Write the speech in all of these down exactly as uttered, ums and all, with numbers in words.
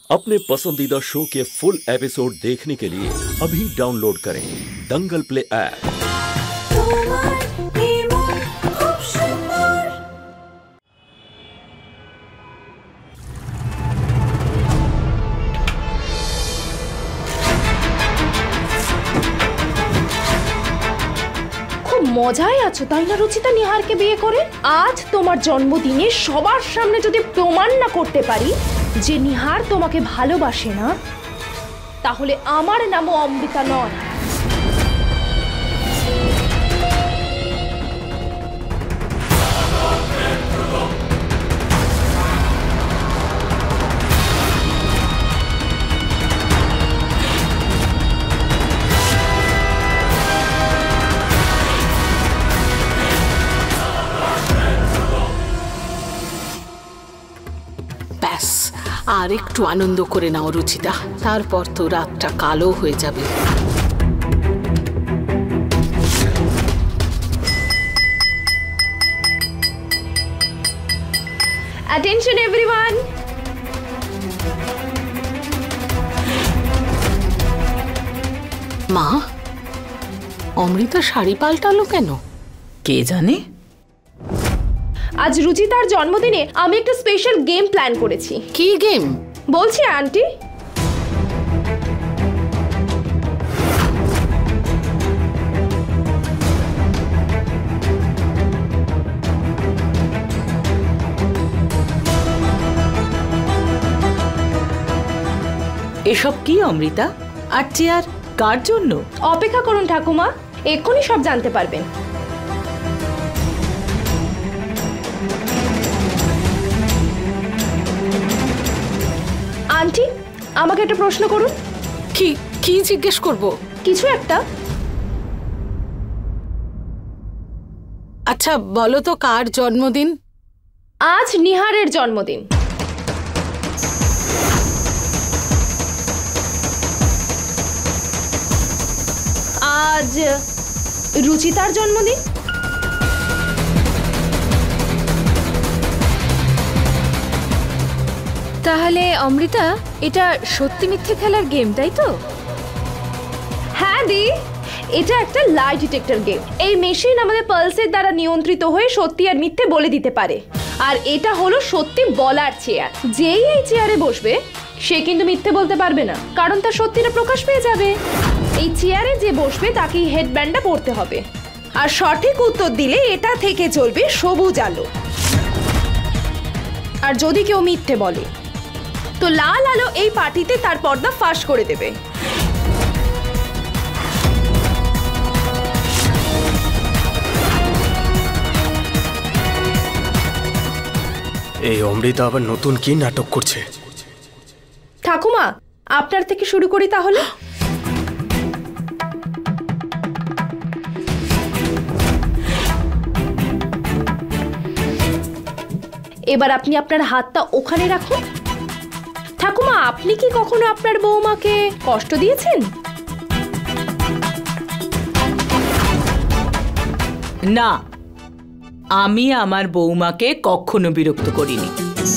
अपने पसंदीदा शो के फुल एपिसोड देखने के लिए अभी डाउनलोड करें दंगल प्ले ऐप। খুব মজায় আছো তাই না রুচিতা নিহারকে বিয়ে করে? আজ তোমার জন্মদিনে সবার সামনে যদি প্রমাণ না করতে পারি যে নিহার তোমাকে ভালোবাসে না, তাহলে আমার নামও অমৃতা নয়। আর একটু আনন্দ করে নাও রুচিতা, তারপর তো রাতটা কালো হয়ে যাবে। Attention everyone! মা, অমৃতা শাড়ি পাল্টালো কেন? কে জানে। আজ রুচিতার জন্মদিনে আমি একটা স্পেশাল গেম প্ল্যান করেছি। কি গেম? বলছি আন্টি। এসব কি অমৃতা? আর চেয়ার কার জন্য? অপেক্ষা করুন ঠাকুমা, এক্ষুনি সব জানতে পারবেন। আন্টি, আমাকে একটা প্রশ্ন করুন। কি কি জিজ্ঞেস করব? কিছু একটা। আচ্ছা বলো তো, কার জন্মদিন? আজ নিহারের জন্মদিন। আজ রুচিতার জন্মদিন। তাহলে অমৃতা, এটা সত্যি মিথ্যে খেলার গেম, তাই তো? হ্যাঁ দি, এটা একটা লাই ডিটেক্টর গেম। এই মেশিন আমাদের পালসের দ্বারা নিয়ন্ত্রিত হয়ে সত্যি আর মিথ্যে বলে দিতে পারে। আর এটা হলো সত্যি বলার চেয়ার। যেই এই চেয়ারে বসবে সে কিন্তু মিথ্যে বলতে পারবে না, কারণ তার সত্যিটা প্রকাশ পেয়ে যাবে। এই চেয়ারে যে বসবে তাকে হেডব্যান্ডটা পরতে হবে, আর সঠিক উত্তর দিলে এটা থেকে চলবে সবুজ আলো। আর যদি কেউ মিথ্যে বলে তো লাল আলো এই পার্টিতে তার পর্দা ফাঁস করে দেবে। এই অমৃতা আবার নতুন কি নাটক করছে? ঠাকুমা, আপনার থেকে শুরু করি তাহলে। এবার আপনি আপনার হাতটা ওখানে রাখুন। ঠাকুমা, আপনি কি কখনো আপনার বৌমাকে কষ্ট দিয়েছেন? না, আমি আমার বৌমাকে কখনো বিরক্ত করিনি।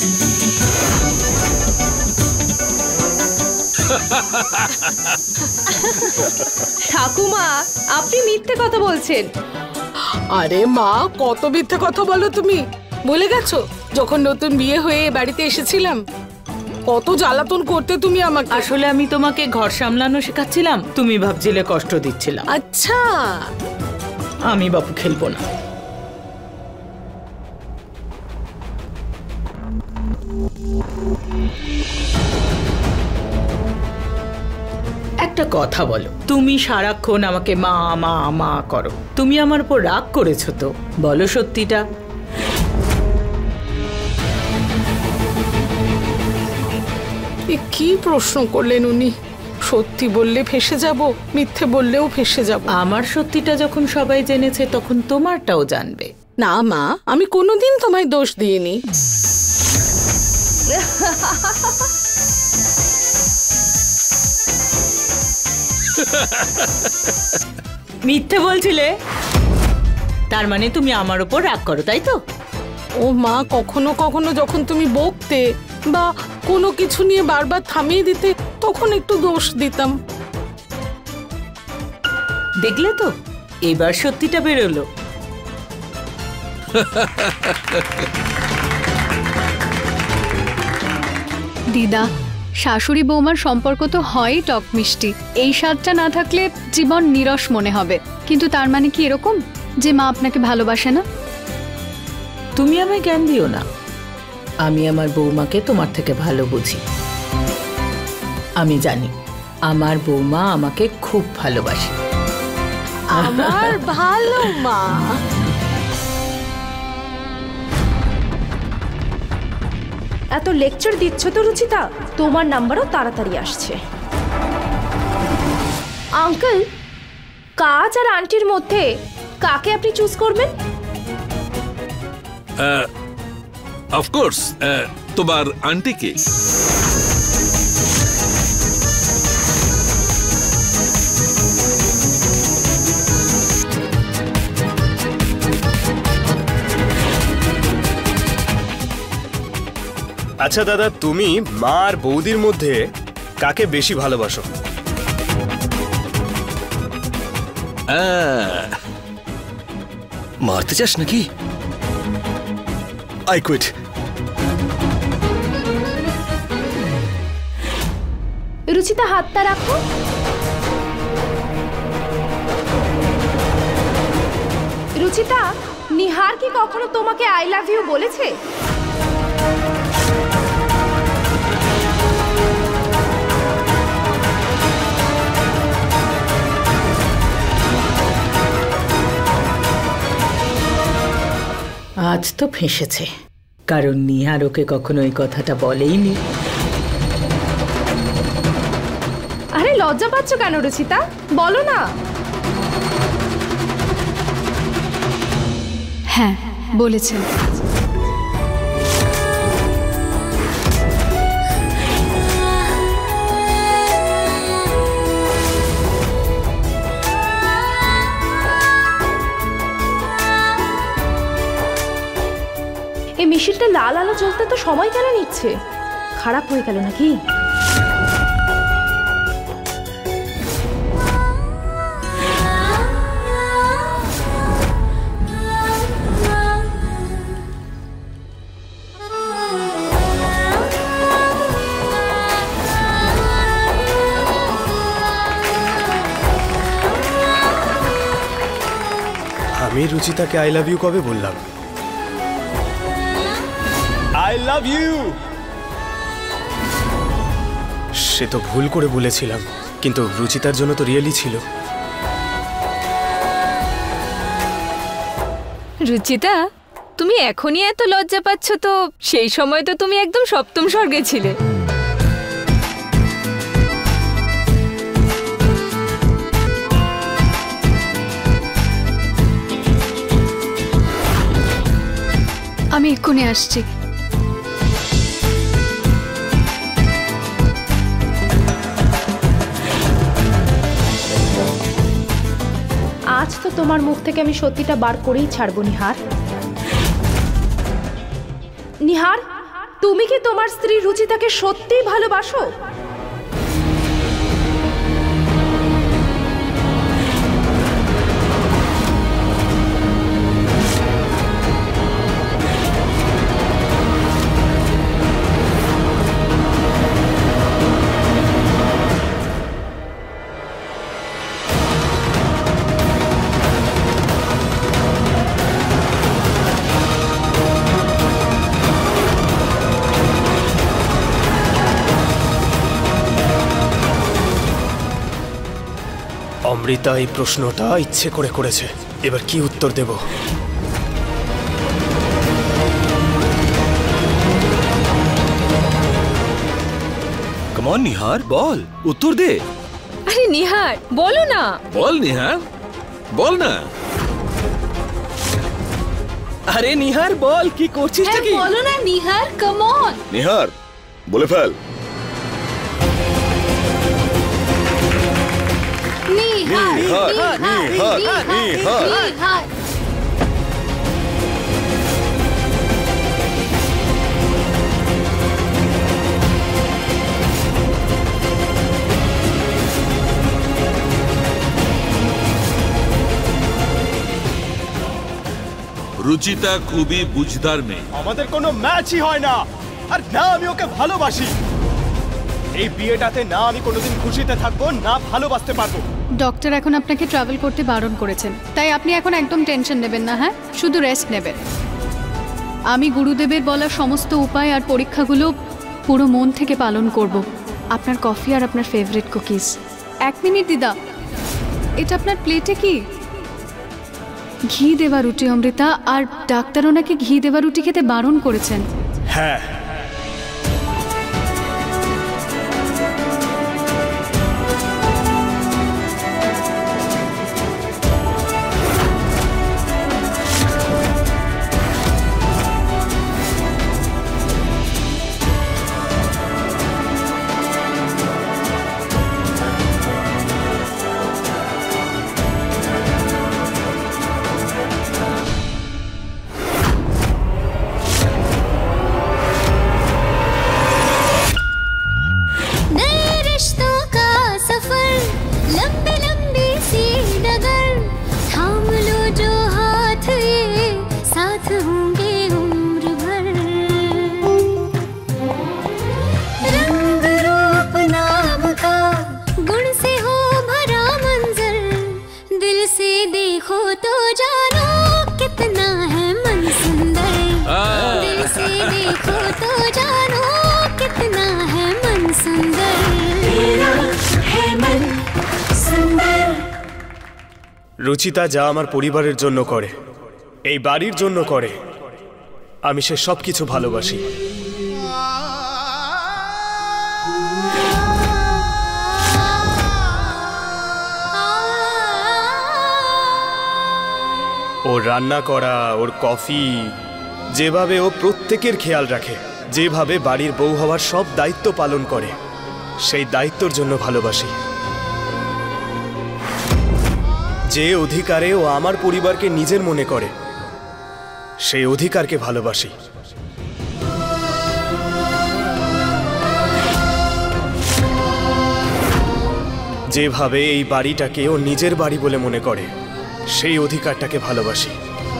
ঠাকুমা, আপনি মিথ্যে কথা বলছেন। আরে মা, কত মিথ্যে কথা বলো তুমি। ভুলে গেছো যখন নতুন বিয়ে হয়ে বাড়িতে এসেছিলাম কত জ্বালাতন করতে তুমি আমাকে? আসলে আমি তোমাকে ঘর সামলানো শেখাচ্ছিলাম, তুমি ভাবছিলে কষ্ট দিচ্ছিলাম। আচ্ছা, আমি বাপু খেলবো না। একটা কথা বলো, তুমি সারাক্ষণ আমাকে মা মা মা করো, তুমি আমার উপর রাগ করেছো তো? বলো সত্যিটা। কি প্রশ্ন করলেন উনি? সত্যি বললে ফেঁসে যাব, মিথ্যে বললেও ফেঁসে যাব। আমার সত্যিটা যখন সবাই জেনেছে তখন তোমারটাও জানবে। না মা, আমি কোনোদিন তোমায় দোষ দিইনি। মিথ্যে বলছিলে, তার মানে তুমি আমার উপর রাগ করো, তাই তো? ও মা, কখনো কখনো যখন তুমি বকতে বা কোনো কিছু নিয়ে বারবার থামিয়ে দিতে তখন একটু দোষ দিতাম। দেখলে তো এবার সত্যিটা বেরোলো। দিদা, শাশুড়ি বৌমার সম্পর্ক তো হয়ই টক মিষ্টি। এই স্বাদটা না থাকলে জীবন নিরস মনে হবে। কিন্তু তার মানে কি এরকম যে মা আপনাকে ভালোবাসে না? তুমি আমায় জ্ঞান দিও না। আমি আমার বৌমাকে তোমার থেকে ভালো বুঝি। আমি জানি আমার বৌমা আমাকে খুব ভালোবাসে। আমার ভালো মা। এত লেকচার দিচ্ছ তো রুচিতা, তোমার নাম্বারও তাড়াতাড়ি আসছে। আঙ্কেল, কাজ আর আন্টির মধ্যে কাকে আপনি চুজ করবেন? অফকোর্স তোমার আন্টিকে। আচ্ছা দাদা, তুমি মা আর বৌদির মধ্যে কাকে বেশি ভালোবাসো? মারতে চাস নাকি? I quit. রুচিতা, হাতটা রাখো। রুচিতা, নিহার কি কখনো তোমাকে আই লাভ ইউ বলেছে? আজ তো ফেঁসেছে, কারণ নিহার ওকে কখনো এই কথাটা বলেইনি। আরে লজ্জা পাচ্ছ কেন রুচিতা, বলো না। হ্যাঁ, বলেছেন। এই মেশিনটা লাল আলো জ্বলতে তো সময় কেন নিচ্ছে? খারাপ হয়ে গেল নাকি? আমি রুচিতাকে আই লাভ ইউ কবে বললাম? I love you. সে তো ভুল করে বলেছিলাম, কিন্তু রুচিতার জন্য তো রিয়েলি ছিল। রুচিতা, তুমি এখনই এত লজ্জা পাচ্ছ, তো সেই সময় তো তুমি একদম সপ্তম স্বর্গে ছিলে। আমি এক্ষুনি আসছি। আজ তো তোমার মুখ থেকে আমি সত্যিটা বার করেই ছাড়বো নিহার। নিহার, তুমি কি তোমার স্ত্রী রুচিতাকে সত্যিই ভালোবাসো? অমৃতা এই প্রশ্নটা ইচ্ছে করে করেছে, এবার কি উত্তর দেব? কাম অন নিহার, বল, উত্তর দে। আরে নিহার, বলো না। বল নিহার, বল না। আরে নিহার বল, কি করছিস কি? বলো না নিহার, কাম অন। নিহার, বলে ফেল। নিহার, নিহার, নিহার, নিহার। নিহার। রুচিতা খুবই বুঝদার মেয়ে। আমাদের কোনো ম্যাচই হয় না, আর না আমি ওকে ভালোবাসি। এই বিয়েটাতে না আমি কোনোদিন খুশিতে থাকবো, না ভালোবাসতে পারবো। ডক্টর এখন আপনাকে ট্রাভেল করতে বারণ করেছেন, তাই আপনি এখন একদম টেনশন নেবেন না। হ্যাঁ, শুধু রেস্ট নেবেন। আমি গুরুদেবের বলা সমস্ত উপায় আর পরীক্ষাগুলো পুরো মন থেকে পালন করব। আপনার কফি আর আপনার ফেভারিট কুকিজ। এক মিনিট দিদা, এটা আপনার প্লেটে কি? ঘি দেওয়া রুটি অমৃতা, আর ডাক্তার ওনাকে ঘি দেওয়া রুটি খেতে বারণ করেছেন। হ্যাঁ, রুচিতা যা আমার পরিবারের জন্য করে, এই বাড়ির জন্য করে, আমি সে সব কিছু ভালোবাসি। ওর রান্না করা, ওর কফি, যেভাবে ও প্রত্যেকের খেয়াল রাখে, যেভাবে বাড়ির বউ হওয়ার সব দায়িত্ব পালন করে, সেই দায়িত্বর জন্য ভালোবাসি। যে অধিকারে ও আমার পরিবারকে নিজের মনে করে, সেই অধিকারকে ভালোবাসি। যেভাবে এই বাড়িটাকে ও নিজের বাড়ি বলে মনে করে, সেই অধিকারটাকে ভালোবাসি।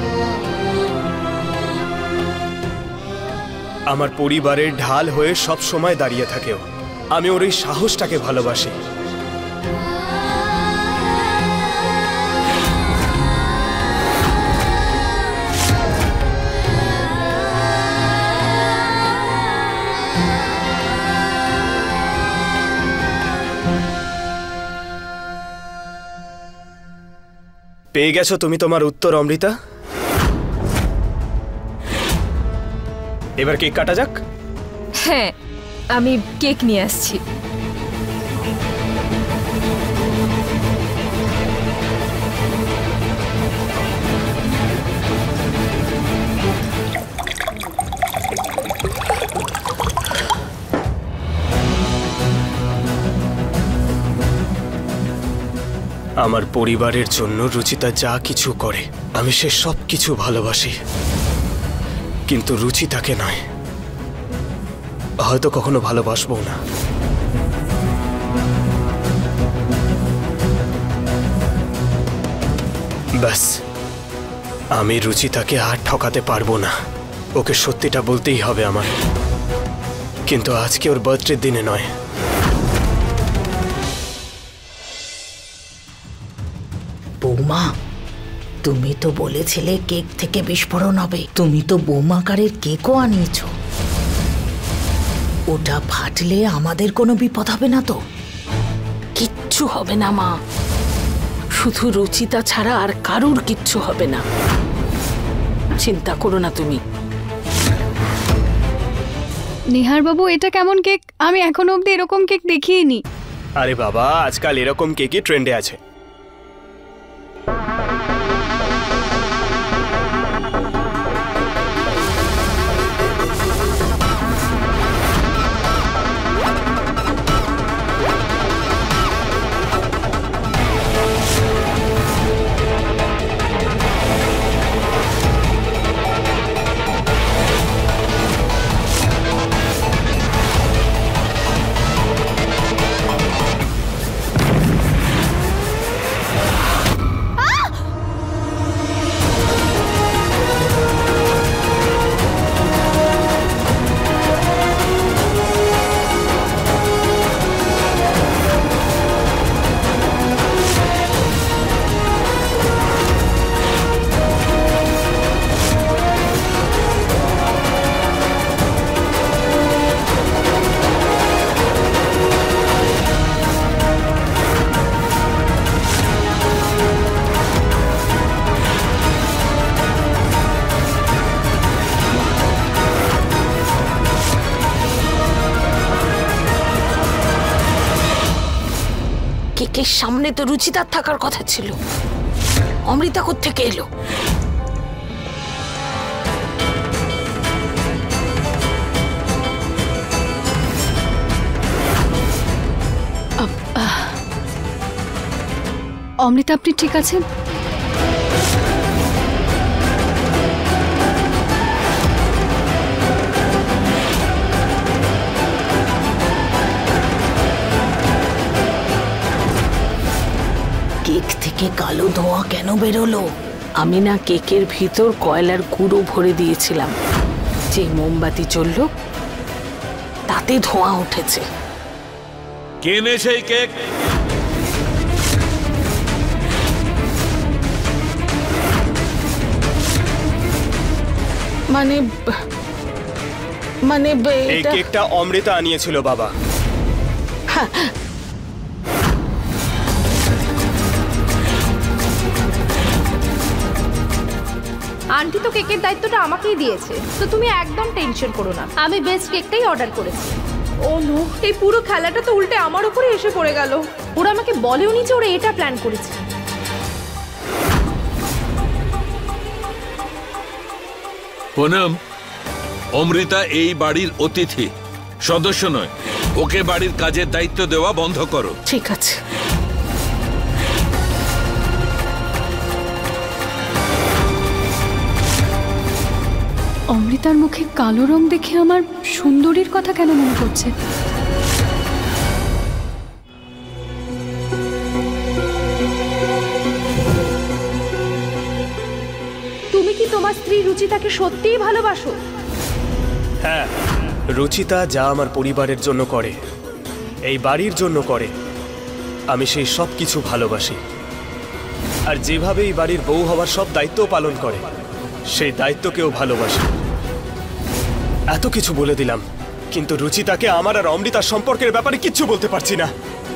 আমার পরিবারের ঢাল হয়ে সব সময় দাঁড়িয়ে থাকেও, আমি ওর এই সাহসটাকে ভালোবাসি। পেয়ে গেছো তুমি তোমার উত্তর অমৃতা? এবার কেক কাটা যাক। হ্যাঁ, আমি কেক নিয়ে আসছি। আমার পরিবারের জন্য রুচিতা যা কিছু করে, আমি সে সব কিছু ভালোবাসি, কিন্তু রুচিতাকে নয়। হয়তো কখনো ভালোবাসবো না। ব্যাস, আমি রুচিতাকে আর ঠকাতে পারবো না। ওকে সত্যিটা বলতেই হবে আমার, কিন্তু আজকে ওর বার্থডে দিনে নয়। বৌমা, তুমি তো বলেছিলে কেক থেকে বিস্ফোরণ হবে। তুমি তো বৌমাকারের কেকও আনিয়েছো। ওটা ফাটলে আমাদের কোনো বিপদ হবে না তো? কিচ্ছু হবে না মা, শুধু রুচিতা ছাড়া আর কারুর কিচ্ছু হবে না। চিন্তা করো না তুমি। নিহার বাবু, এটা কেমন কেক? আমি এখনো অবধি এরকম কেক দেখিনি। আরে বাবা, আজকাল এরকম কেকই ট্রেন্ডে আছে। কেকের সামনে তো রুচিতার থাকার কথা ছিল, অমৃতা কোত্থেকে এলো? অমৃতা, আপনি ঠিক আছেন? কেক থেকে কালো ধোঁয়া কেন বেরোলো? আমি না কেকের ভিতর কয়লার গুঁড়ো ভরে দিয়েছিলাম, যে মোমবাতি জ্বললো তাতে ধোঁয়া উঠেছে। কেনে সেই কেক? মানে মানে এই কেকটা অমৃতা আনিয়েছিল বাবা। আন্টি তো কেকের দায়িত্বটা আমাকেই দিয়েছে, তো তুমি একদম টেনশন করো না, আমি বেস্ট কেকটাই অর্ডার করেছি। ও নো, এই পুরো খেলাটা তো উল্টে আমার উপরে এসে পড়ে গেল। ওরা আমাকে বলেও নি যে ওরা এটা প্ল্যান করেছে। পুনম, অমৃতা এই বাড়ির অতিথি, সদস্য নয়। ওকে বাড়ির কাজের দায়িত্ব দেওয়া বন্ধ করো। ঠিক আছে। অমৃতার মুখে কালো রং দেখে আমার সুন্দরীর কথা কেন মনে পড়ছে? তুমি কি তোমার স্ত্রী রুচিতাকে সত্যিই ভালোবাসো? হ্যাঁ, রুচিতা যা আমার পরিবারের জন্য করে, এই বাড়ির জন্য করে, আমি সেই সব কিছু ভালোবাসি। আর যেভাবে এই বাড়ির বউ হওয়ার সব দায়িত্ব পালন করে, সেই দায়িত্বকেও ভালোবাসি। এত কিছু বলে দিলাম, কিন্তু রুচিতাকে আমার আর অমৃতার সম্পর্কের ব্যাপারে কিচ্ছু বলতে পারছি না।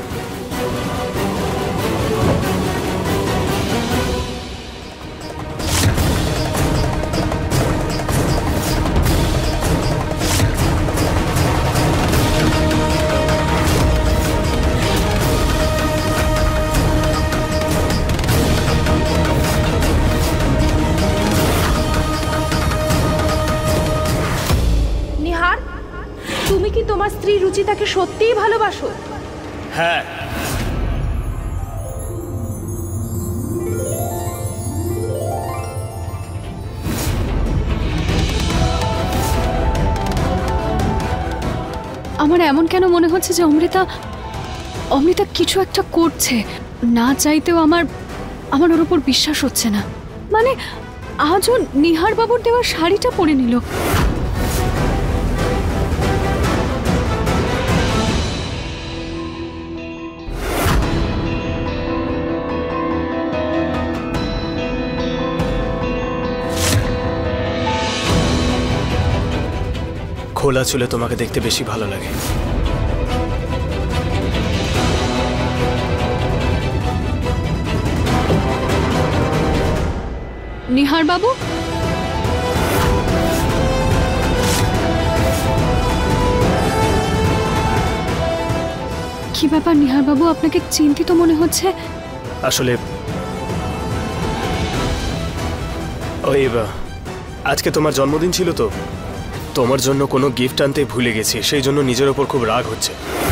তুমি কি তোমার স্ত্রী রুচিতাকে সত্যিই ভালোবাসো? হ্যাঁ। আমার এমন কেন মনে হচ্ছে যে অমৃতা অমৃতা কিছু একটা করছে, না চাইতেও আমার আমার ওর উপর বিশ্বাস হচ্ছে না। মানে আজও নিহার বাবুর দেওয়া শাড়িটা পরে নিল। খোলা চুলে তোমাকে দেখতে বেশি ভালো লাগে। নিহার বাবু, কি ব্যাপার নিহার বাবু, আপনাকে চিন্তিত মনে হচ্ছে? আসলে ওই আজকে তোমার জন্মদিন ছিল, তো তোমার জন্য কোনো গিফট আনতে ভুলে গেছি, সেই জন্য নিজের ওপর খুব রাগ হচ্ছে।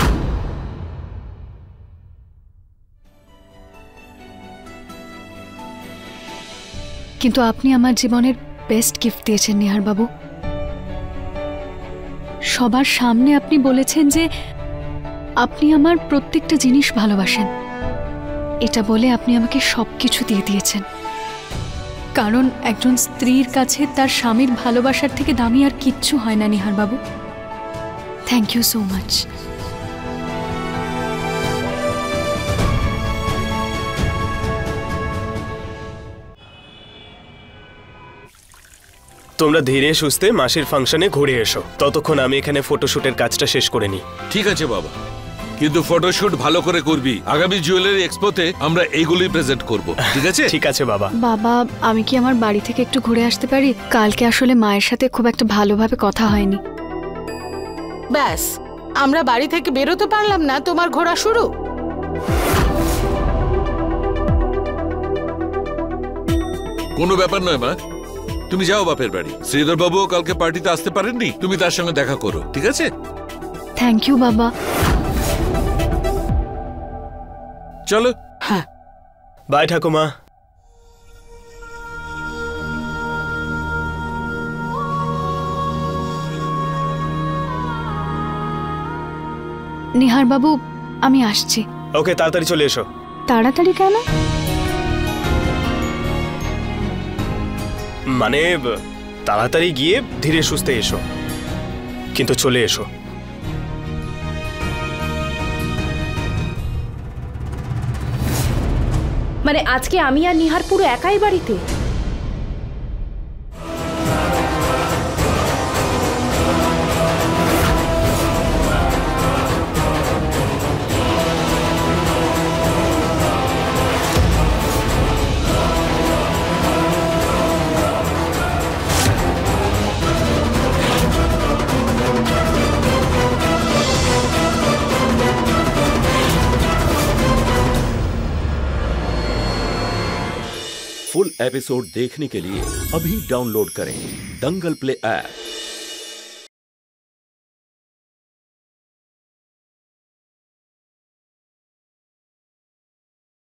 কিন্তু আপনি আমার জীবনের বেস্ট গিফট দিয়েছেন নিহার বাবু। সবার সামনে আপনি বলেছেন যে আপনি আমার প্রত্যেকটা জিনিস ভালোবাসেন। এটা বলে আপনি আমাকে সবকিছু দিয়ে দিয়েছেন, কারণ একজন স্ত্রীর কাছে তার স্বামীর ভালোবাসার থেকে দামি আর কিচ্ছু হয় না নিহার বাবু। Thank you so much. তোমরা ধীরে সুস্থে মাসির ফাংশনে ঘুরে এসো, ততক্ষণ আমি এখানে ফটোশুটের কাজটা শেষ করে নিই। ঠিক আছে বাবা, কিন্তু ফটোশুট ভালো করে করবি। আগামী জুয়েলারি এক্সপোতে আমরা এইগুলোই প্রেজেন্ট করব, ঠিক আছে? ঠিক আছে বাবা। বাবা, আমি কি আমার বাড়ি থেকে একটু ঘুরে আসতে পারি? কালকে আসলে মায়ের সাথে খুব একটা ভালোভাবে কথা হয়নি। ব্যাস, আমরা বাড়ি থেকে বেরোতে পারলাম না, তোমার ঘোরা শুরু। কোনো ব্যাপার নয় মা, তুমি যাও বাপের বাড়ি। শ্রীধর বাবুও কালকে পার্টিতে আসতে পারেননি, তুমি তার সঙ্গে দেখা করো, ঠিক আছে? থ্যাংক ইউ বাবা। চলো। হ্যাঁ, বাই ঠাকুমা। নিহার বাবু, আমি আসছি। ওকে, তাড়াতাড়ি চলে এসো। তাড়াতাড়ি কেন? মানে তাড়াতাড়ি গিয়ে ধীরে সুস্থে এসো, কিন্তু চলে এসো। মানে আজকে আমি আর নিহার পুরো একাই বাড়িতে? फुल एपिसोड देखने के लिए अभी डाउनलोड करें दंगल प्ले ऐप।